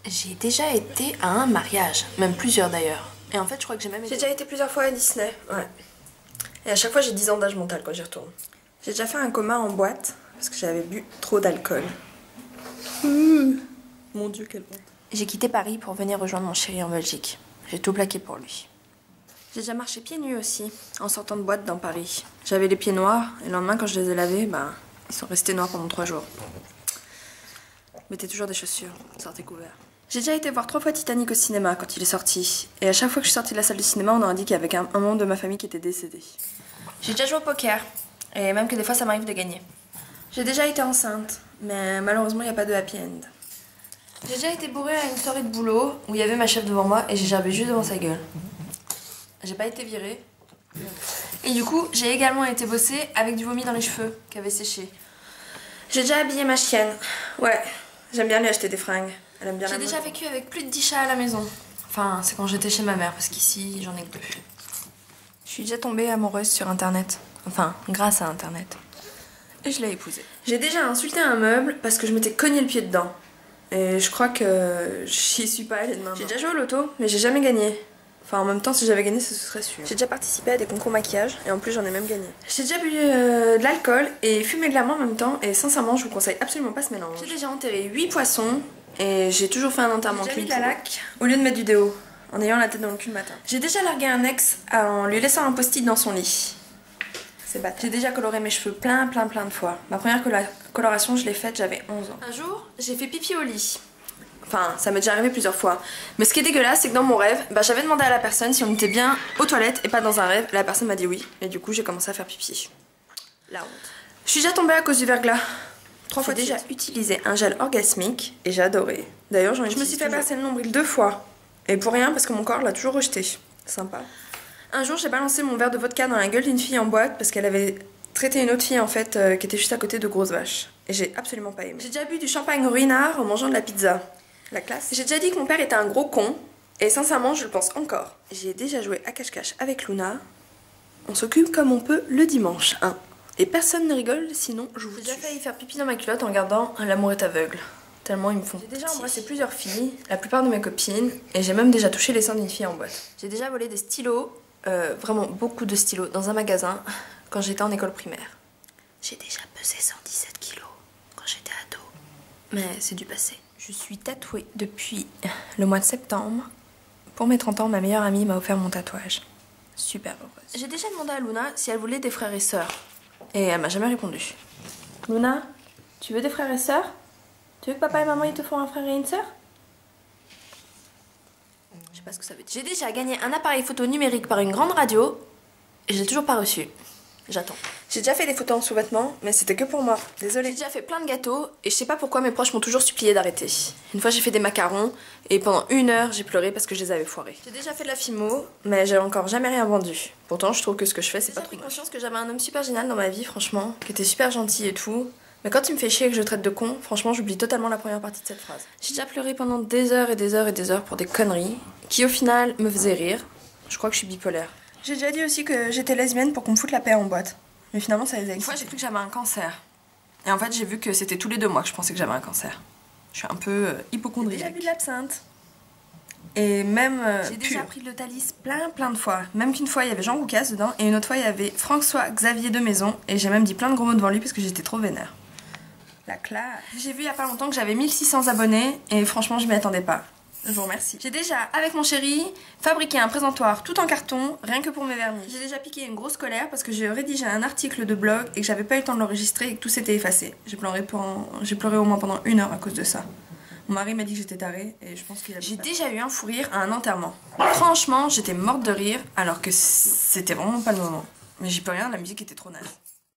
J'ai déjà été à un mariage, même plusieurs d'ailleurs. Et en fait, je crois que j'ai même été... J'ai déjà été plusieurs fois à Disney, ouais. Et à chaque fois, j'ai 10 ans d'âge mental quand j'y retourne. J'ai déjà fait un coma en boîte parce que j'avais bu trop d'alcool. Mon Dieu, quelle honte. J'ai quitté Paris pour venir rejoindre mon chéri en Belgique. J'ai tout plaqué pour lui. J'ai déjà marché pieds nus aussi, en sortant de boîte dans Paris. J'avais les pieds noirs, et le lendemain, quand je les ai lavés, ils sont restés noirs pendant 3 jours. Mettez toujours des chaussures, sortez couverts. J'ai déjà été voir 3 fois Titanic au cinéma quand il est sorti. Et à chaque fois que je suis sortie de la salle de cinéma, on aurait dit qu'il y avait un membre de ma famille qui était décédé. J'ai déjà joué au poker, et même que des fois ça m'arrive de gagner. J'ai déjà été enceinte, mais malheureusement, il n'y a pas de happy end. J'ai déjà été bourrée à une soirée de boulot où il y avait ma chef devant moi et j'ai gerbé juste devant sa gueule. J'ai pas été virée. Et du coup, j'ai également été bosser avec du vomi dans les cheveux qui avait séché. J'ai déjà habillé ma chienne. Ouais, j'aime bien lui acheter des fringues. Elle aime bien la J'ai mode. déjà vécu avec plus de 10 chats à la maison. Enfin, c'est quand j'étais chez ma mère, parce qu'ici, j'en ai que 2. Je suis déjà tombée amoureuse sur internet. Enfin, grâce à internet. Et je l'ai épousé. J'ai déjà insulté un meuble parce que je m'étais cogné le pied dedans. Et je crois que j'y suis pas allée de main. J'ai déjà joué au loto, mais j'ai jamais gagné. Enfin, en même temps, si j'avais gagné, ce serait sûr. J'ai déjà participé à des concours maquillage, et en plus, j'en ai même gagné. J'ai déjà bu de l'alcool et fumé de la menthe en même temps, et sincèrement, je vous conseille absolument pas ce mélange. J'ai déjà enterré 8 poissons, et j'ai toujours fait un enterrement clean. J'ai déjà mis de la laque au lieu de mettre du déo, en ayant la tête dans le cul le matin. J'ai déjà largué un ex en lui laissant un post-it dans son lit. C'est bête. J'ai déjà coloré mes cheveux plein de fois. Ma première coloration, je l'ai faite, j'avais 11 ans. Un jour, j'ai fait pipi au lit. Enfin, ça m'est déjà arrivé plusieurs fois. Mais ce qui est dégueulasse, c'est que dans mon rêve, j'avais demandé à la personne si on était bien aux toilettes et pas dans un rêve. La personne m'a dit oui. Et du coup, j'ai commencé à faire pipi. La honte. Je suis déjà tombée à cause du verglas. 3 fois. J'ai déjà utilisé un gel orgasmique et j'ai adoré. D'ailleurs, je me suis fait passer le nombril 2 fois. Et pour rien, parce que mon corps l'a toujours rejeté. Sympa. Un jour, j'ai balancé mon verre de vodka dans la gueule d'une fille en boîte parce qu'elle avait traité une autre fille en fait qui était juste à côté de grosses vaches. Et j'ai absolument pas aimé. J'ai déjà bu du champagne ruinard en mangeant de la pizza. La classe. J'ai déjà dit que mon père était un gros con, et sincèrement, je le pense encore. J'ai déjà joué à cache-cache avec Luna. On s'occupe comme on peut le dimanche, hein. Et personne ne rigole, sinon je vous tue. J'ai déjà failli faire pipi dans ma culotte en regardant L'amour est aveugle. Tellement ils me font. J'ai déjà embrassé plusieurs filles, la plupart de mes copines, et j'ai même déjà touché les seins d'une fille en boîte. J'ai déjà volé des stylos, vraiment beaucoup de stylos, dans un magasin quand j'étais en école primaire. J'ai déjà pesé 117 kilos quand j'étais ado. Mais c'est du passé. Je suis tatouée depuis le mois de septembre. Pour mes 30 ans, ma meilleure amie m'a offert mon tatouage. Super heureuse. J'ai déjà demandé à Luna si elle voulait des frères et sœurs. Et elle m'a jamais répondu. Luna, tu veux des frères et sœurs? Tu veux que papa et maman ils te font un frère et une sœur? Je sais pas ce que ça veut dire. J'ai déjà gagné un appareil photo numérique par une grande radio et je l'ai toujours pas reçu. J'attends. J'ai déjà fait des photos en sous-vêtements, mais c'était que pour moi. Désolée. J'ai déjà fait plein de gâteaux et je sais pas pourquoi mes proches m'ont toujours supplié d'arrêter. Une fois j'ai fait des macarons et pendant 1 heure j'ai pleuré parce que je les avais foirés. J'ai déjà fait de la fimo, mais j'ai encore jamais rien vendu. Pourtant je trouve que ce que je fais c'est pas trop moche. J'ai conscience que j'avais un homme super génial dans ma vie franchement, qui était super gentil et tout. Mais quand il me fait chier et que je traite de con, franchement j'oublie totalement la première partie de cette phrase. J'ai déjà pleuré pendant des heures et des heures et des heures pour des conneries qui au final me faisaient rire. Je crois que je suis bipolaire. J'ai déjà dit aussi que j'étais lesbienne pour qu'on me foute la paix en boîte. Mais finalement, ça les a Une fois, j'ai cru que j'avais un cancer. Et en fait, j'ai vu que c'était tous les 2 mois que je pensais que j'avais un cancer. Je suis un peu hypocondriaque. J'ai déjà bu de l'absinthe. Et même j'ai déjà pris de l'Otalis plein de fois. Même qu'une fois, il y avait Jean Roucas dedans. Et une autre fois, il y avait François Xavier de Maison. Et j'ai même dit plein de gros mots devant lui parce que j'étais trop vénère. La classe. J'ai vu il y a pas longtemps que j'avais 1600 abonnés. Et franchement, je m'y attendais pas. Je vous remercie. J'ai déjà, avec mon chéri, fabriqué un présentoir tout en carton, rien que pour mes vernis. J'ai déjà piqué une grosse colère parce que j'ai rédigé un article de blog et que j'avais pas eu le temps de l'enregistrer et que tout s'était effacé. J'ai pleuré au moins pendant 1 heure à cause de ça. Mon mari m'a dit que j'étais tarée et je pense qu'il a... J'ai déjà eu un fou rire à un enterrement. Franchement, j'étais morte de rire alors que c'était vraiment pas le moment. Mais j'y peux rien, la musique était trop naze.